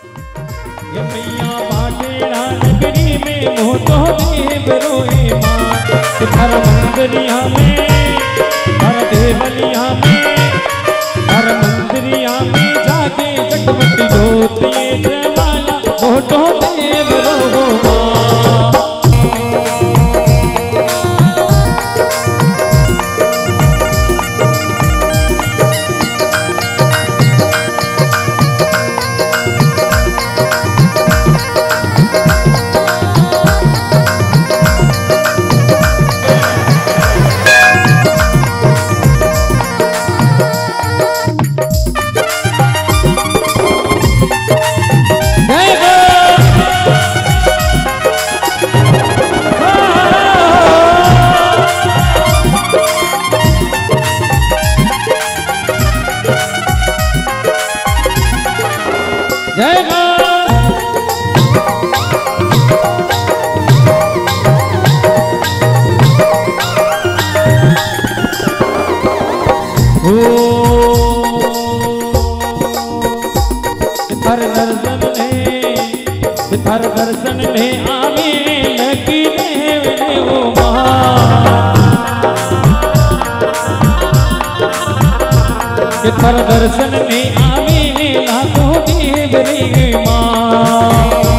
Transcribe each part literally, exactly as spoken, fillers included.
ये मैया बाटेड़ा नगरी में मोटो देव रोए माँ हर मंदिरिया में हर देवलिया में हर मंदिरिया में जाके जगमती ज्योति जलाला मोटो देव रो माँ। हर दर्शन में आवे लगी देव रे ओ हर दर्शन में आवे लाखों देव रे माँ।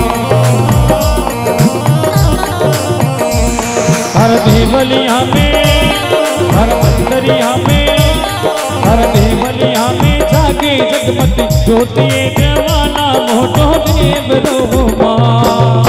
हर देवलिया में हर मंदिरिया में हर देवलिया में जागे जगमती ज्योति जवाना मोटो देव रो माँ।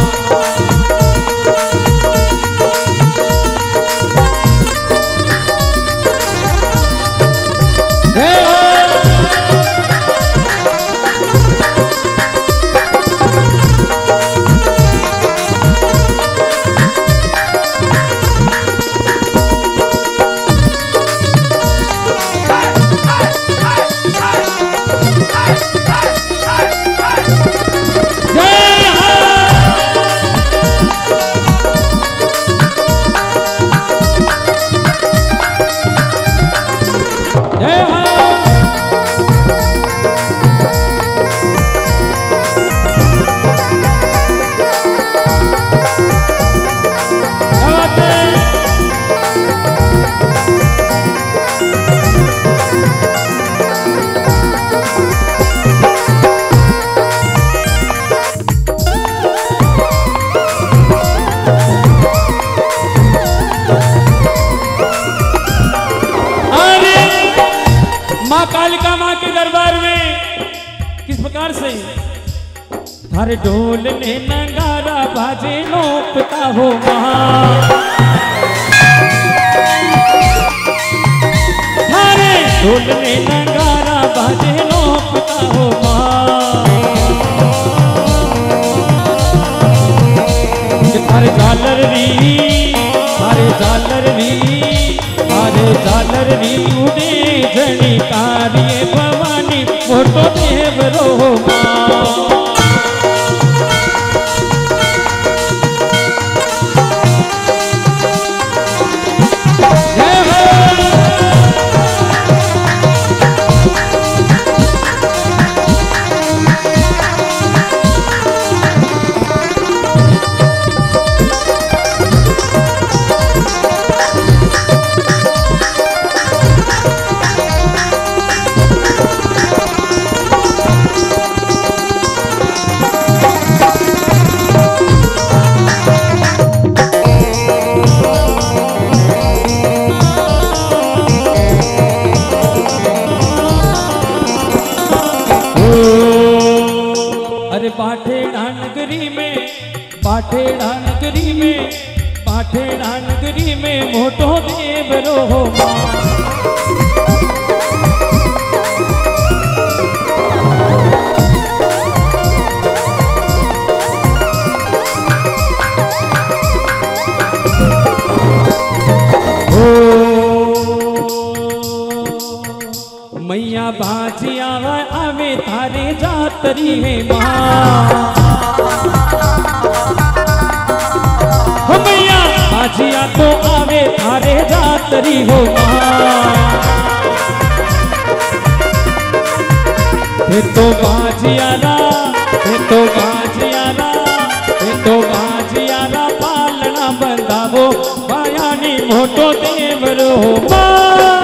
कालिका माँ के दरबार में किस प्रकार से हर ढोल ने नगारा बाजे नोपता हो माँ। हरे ढोल ने नगारा बाजे नोपता हो माँ। हर झालर री हरे झालर री हरे झालर री तूने जनी कार्य भवानी मोटो देव रो माँ। बाटेड़ा नगरी में बाटेड़ा नगरी में बाटेड़ा नगरी में मोटो देव रो माँ। मैया बाजी आवे आवे थारे जातरी है माँ। मैया बाजिया तो आवे थारे जातरी हो माँ। तो बाजिया ना वो मायानी मोटो देवरो माँ।